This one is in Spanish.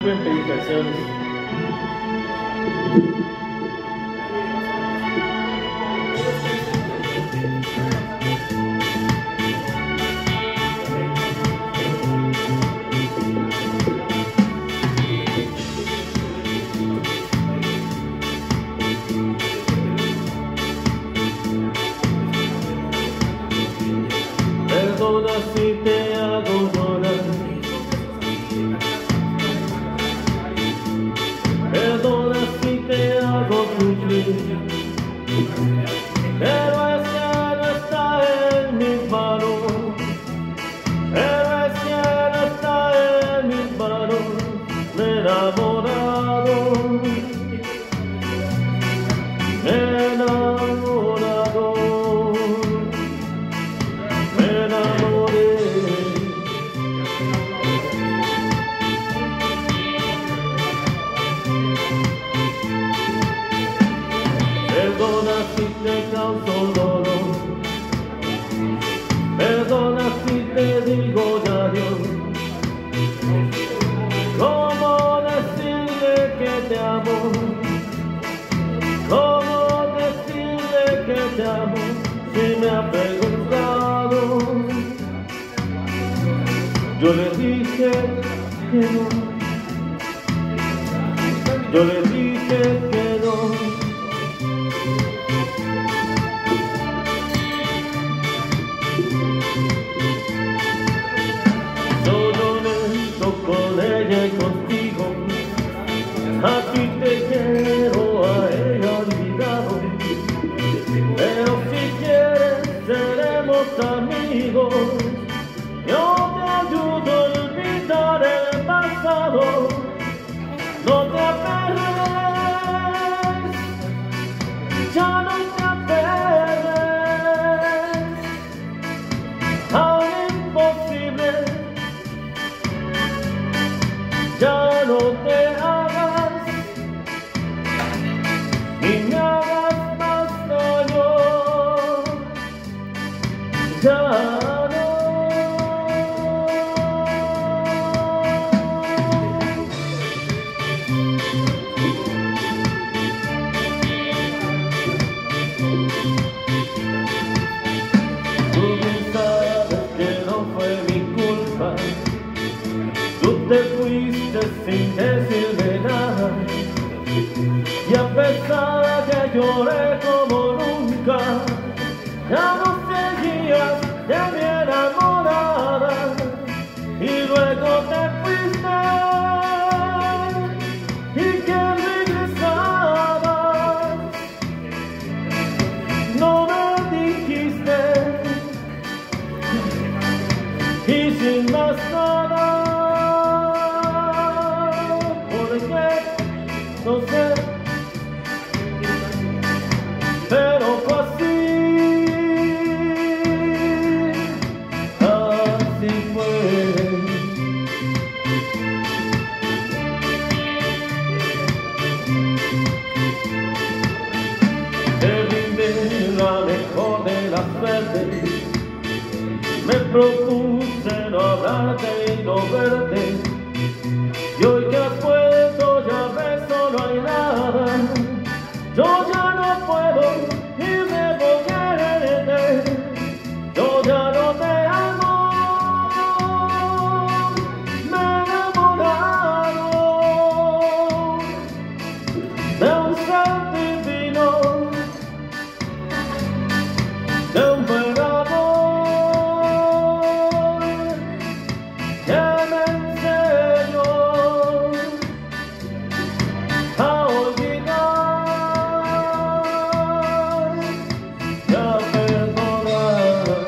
Felicitaciones. Perdona si te hago llorar, perdona si te hago sufrir, pero es que no está en mis manos, pero es que no está en mis manos. Me he enamorado, me he enamorado, me enamoré. Perdona si te causo dolor, perdona si te digo adiós. ¿Cómo decirle que te amo? ¿Cómo decirle que te amo si me ha preguntado? Yo le dije que no, yo le dije que no. Con ella y contigo, a ti te quiero, a ella olvidado, pero si quieres seremos amigos, yo te ayudo a olvidar el pasado, no te aferres, ya no te aferres a lo imposible. Ya no te hagas, ni me hagas más daño, ya no. Tú sabes que no fue mi culpa. Tú te fuiste sin decirme nada, y a pesar de que lloré como nunca, ya no seguías de mi enamorada, y luego te fuiste y que regresabas, no me dijiste, y sin más nada. No sé, pero fue así, así fue. Te brindé la mejor de las suertes, me propuse no hablarte y no verte, y hoy que has vuelto ya ves, no hay nada. Yo ya no puedo ni debo quererte, yo ya no te amo, me he enamorado de un ser divino, de un buen amor que me enseñó a olvidar y a perdonar.